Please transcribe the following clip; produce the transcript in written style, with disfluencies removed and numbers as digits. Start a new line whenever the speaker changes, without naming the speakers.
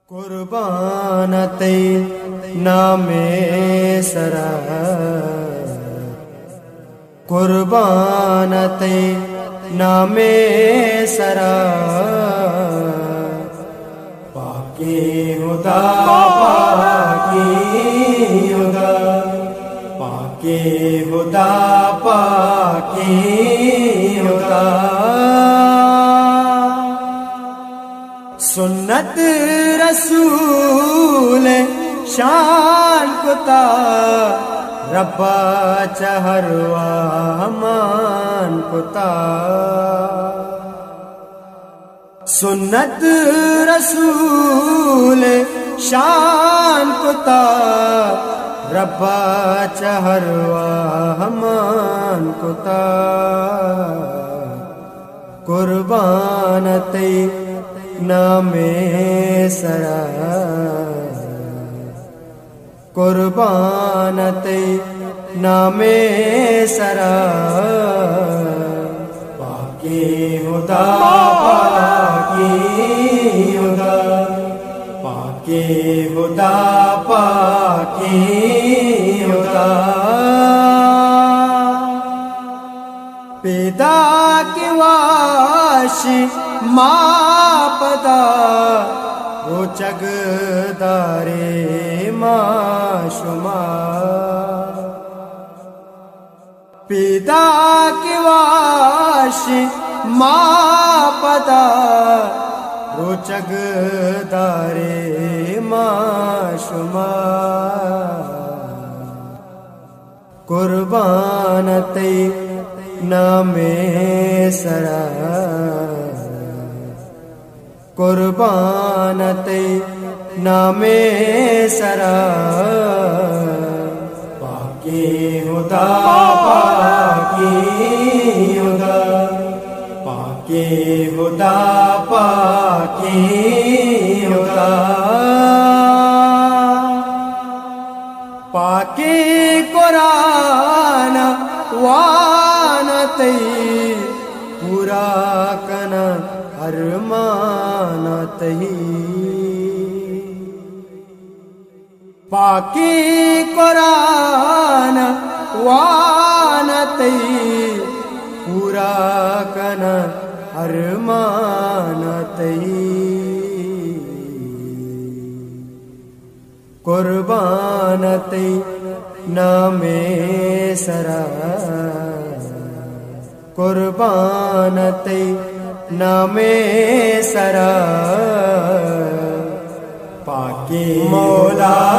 कुर्बानते नामे सरा कुर्बानते नामे सरा पाके हुदा पाके हुदा पाके हुदा पाके हुदा सुन्नत रसूल शान कुता रब्बा चहरवा मान कुता सुन्नत रसूल शान कुता रब्बा चहरवा मान कुता कुर्बानते नामे सरा कुर्बानते नामे सरा पाके हुदा पाके हुदा पाके हुदा पाके हुदा पैदा के वाश मापदा वो चगदारे माशुमा पैदा के वाश मापदा वो चगदारे माशुमा कुर्बानते नामे सरा कुर्बानते नामे सरा पाके हुदा पाके हुदा पाके हुदा पाके हुदा पाके कुरान वानते पूरा कना अरमानते पाके कुरान वानते पूरा कना अरमानते कुर्बानते नामे सरा कुर्बानते नामे सरा पाके मौला